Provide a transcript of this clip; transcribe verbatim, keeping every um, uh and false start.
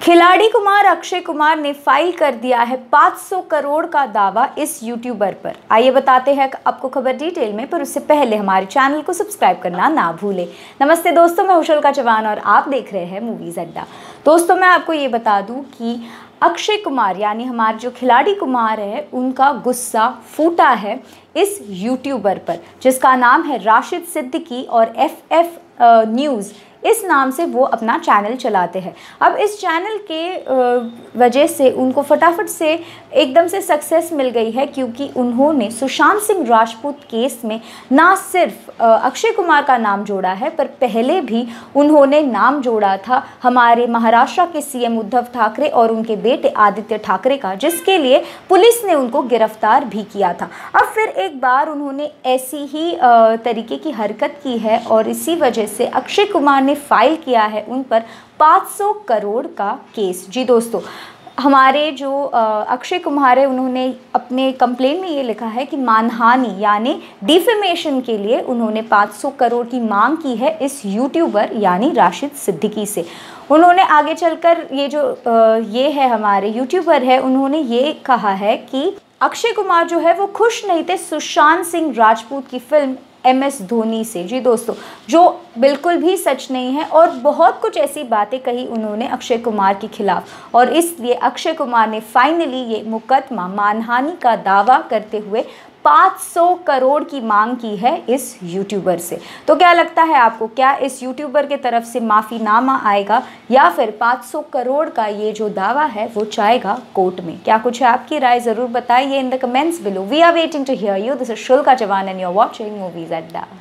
खिलाड़ी कुमार अक्षय कुमार ने फाइल कर दिया है पाँच सौ करोड़ का दावा इस यूट्यूबर पर। आइए बताते हैं आपको खबर डिटेल में, पर उससे पहले हमारे चैनल को सब्सक्राइब करना ना भूलें। नमस्ते दोस्तों, मैं उशल चौहान और आप देख रहे हैं मूवीज अड्डा। दोस्तों, मैं आपको ये बता दूं कि अक्षय कुमार यानी हमारे जो खिलाड़ी कुमार है, उनका गुस्सा फूटा है इस यूट्यूबर पर जिसका नाम है राशिद सिद्दीकी और एफ एफ न्यूज़ इस नाम से वो अपना चैनल चलाते हैं। अब इस चैनल के वजह से उनको फटाफट से एकदम से सक्सेस मिल गई है, क्योंकि उन्होंने सुशांत सिंह राजपूत केस में ना सिर्फ अक्षय कुमार का नाम जोड़ा है, पर पहले भी उन्होंने नाम जोड़ा था हमारे महाराष्ट्र के सी एम उद्धव ठाकरे और उनके बेटे आदित्य ठाकरे का, जिसके लिए पुलिस ने उनको गिरफ्तार भी किया था। अब फिर एक बार उन्होंने ऐसी ही तरीके की हरकत की है और इसी वजह से अक्षय कुमार ने फाइल किया है उन पर पाँच सौ करोड़ का केस। जी दोस्तों, हमारे जो अक्षय कुमार है, उन्होंने अपने कंप्लेन में ये लिखा है कि मानहानि यानी डिफेमेशन के लिए उन्होंने पाँच सौ करोड़ की मांग की है इस यूट्यूबर यानी राशिद सिद्दीकी से। उन्होंने आगे चलकर ये जो ये है हमारे यूट्यूबर है, उन्होंने ये कहा है कि अक्षय कुमार जो है वो खुश नहीं थे सुशांत सिंह राजपूत की फिल्म एम एस धोनी से। जी दोस्तों, जो बिल्कुल भी सच नहीं है और बहुत कुछ ऐसी बातें कही उन्होंने अक्षय कुमार के खिलाफ, और इसलिए अक्षय कुमार ने फाइनली ये मुकदमा मानहानि का दावा करते हुए पाँच सौ करोड़ की मांग की है इस यूट्यूबर से। तो क्या लगता है आपको, क्या इस यूट्यूबर के तरफ से माफ़ीनामा आएगा या फिर पाँच सौ करोड़ का ये जो दावा है वो जाएगा कोर्ट में? क्या कुछ है आपकी राय, ज़रूर बताइए in the comments below. We are waiting to hear you. This is शुल्का Chauhan and you are watching movies अड्डा।